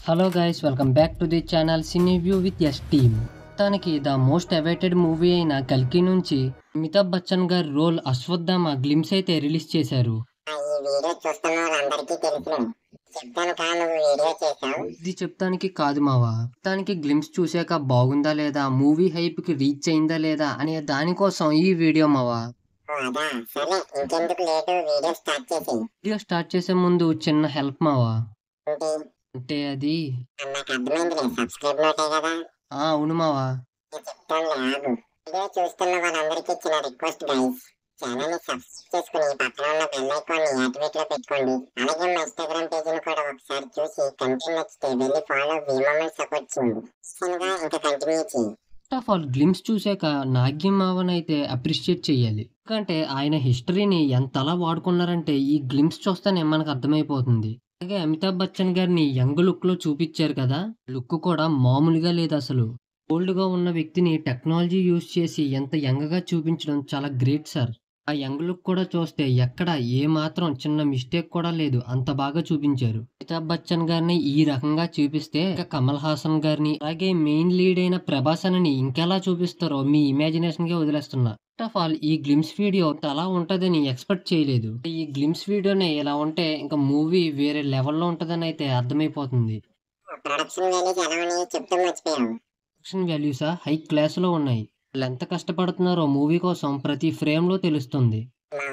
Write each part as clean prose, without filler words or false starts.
Hello guys, welcome back to the channel Cineview with us team. తనకి the most awaited movie అయిన కల్కి నుంచి అమితాబ్ బచ్చన్ గారి రోల్ అశ్వత్థామ గ్లిమ్స్ అయితే రిలీజ్ చేశారు. ఇది చెప్తానికి కాదు మావా, దానికి గ్లిమ్స్ చూసాక బాగుందా లేదా, మూవీ హైప్ కి రీచ్ అయిందా లేదా అనే దానికోసం ఈ వీడియో మావా. వీడియో స్టార్ట్ చేసే ముందు చిన్న హెల్ప్ మావా. అంటే అది అవును మావా. చూస్తున్న వాళ్ళందరికీ చిన్న రిక్వెస్ట్ గైస్, ఛానల్ ని సబ్స్క్రైబ్ చేసుకుని పక్కన ఉన్న బెల్ ఐకాన్ ని యాక్టివేట్ లో పెట్టుకోండి. అలాగే మా ఇన్స్టాగ్రామ్ పేజ్ ని కూడా ఒకసారి చూసి కంటెంట్ నచ్చితే వెళ్ళి ఫాలో మమ్మల్ని సపోర్ట్ చేయండి. ఇంకా కంటిన్యూ చేయండి. ఫస్ట్ ఆఫ్ ఆల్ గ్లిమ్స్ చూసాక నాగ్యం మావన్ అయితే అప్రిషియేట్ చేయాలి. ఎందుకంటే ఆయన హిస్టరీని ఎంతలా వాడుకున్నారంటే ఈ గ్లిమ్స్ చూస్తేనే మనకు అర్థమైపోతుంది. అలాగే అమితాబ్ బచ్చన్ గారిని యంగ్ లుక్ లో చూపించారు కదా, లుక్ కూడా మామూలుగా లేదు అసలు. ఓల్డ్ గా ఉన్న వ్యక్తిని టెక్నాలజీ యూజ్ చేసి ఎంత యంగ్ గా చూపించడం చాలా గ్రేట్ సార్. ఆ యంగ్ లుక్ కూడా చూస్తే ఎక్కడ ఏ మాత్రం చిన్న మిస్టేక్ కూడా లేదు, అంత బాగా చూపించారు. అమితాబ్ బచ్చన్ గారిని ఈ రకంగా చూపిస్తే కమల్ హాసన్ గారిని, అలాగే మెయిన్ లీడ్ అయిన ప్రభాస్ అని ఇంకెలా చూపిస్తారో మీ ఇమాజినేషన్ గా వదిలేస్తున్నా. ఫస్ట్ ఆఫ్ ఆల్ ఈ గ్లిమ్స్ వీడియో అలా ఉంటదని ఎక్స్పెక్ట్ చేయలేదు. ఈ గ్లిమ్స్ వీడియోనే ఇలా ఉంటే ఇంకా మూవీ వేరే లెవెల్లో ఉంటదని అయితే అర్థమైపోతుంది. ప్రొడక్షన్ వాల్యూసా హై క్లాస్ లో ఉన్నాయి. వాళ్ళు ఎంత కష్టపడుతున్నారో మూవీ కోసం ప్రతి ఫ్రేమ్ లో తెలుస్తుంది.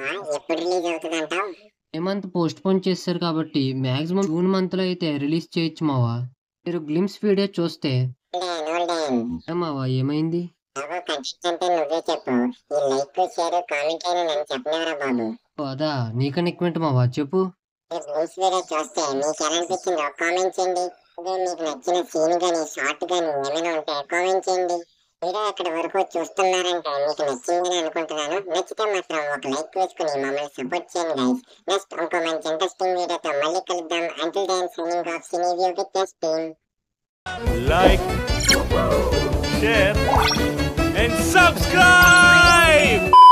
ఏ మంత్ పోస్ట్ పోన్ చేశారు కాబట్టి మాక్సిమం జూన్ మంత్ లో అయితే రిలీజ్ చేయొచ్చు మావా. మీరు గ్లిమ్స్ వీడియో చూస్తే మావా ఏమైంది? అదా నీకన్నా ఎక్కువ మావా, చెప్పు. మీకు నచ్చిన సీన్ గానీ షార్ట్ గానీ ఏమైనా ఉంటే కామెంట్ చేయండి. మీరు అక్కడి వరకు చూస్తున్నారంటే మీకు నచ్చిందని అనుకుంటున్నాను. నచ్చితే మాత్రం ఒక లైక్ వేసుకుని మమ్మల్ని సపోర్ట్ చేయండి గైస్. నెక్స్ట్ ఇంకో మంచి ఇంట్రెస్టింగ్ వీడియోతో మళ్ళీ కలుద్దాం. Until then signing off Cineview with us team. Like, share and subscribe.